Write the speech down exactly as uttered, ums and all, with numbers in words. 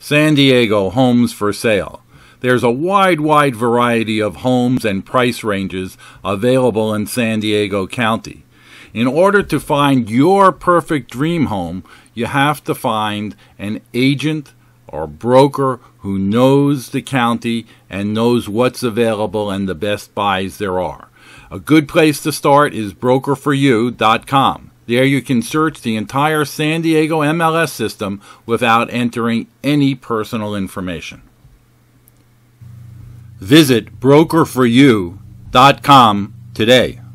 San Diego Homes for Sale. There's a wide, wide variety of homes and price ranges available in San Diego County. In order to find your perfect dream home, you have to find an agent or broker who knows the county and knows what's available and the best buys there are. A good place to start is broker for you dot com. There you can search the entire San Diego M L S system without entering any personal information. Visit broker for you dot com today.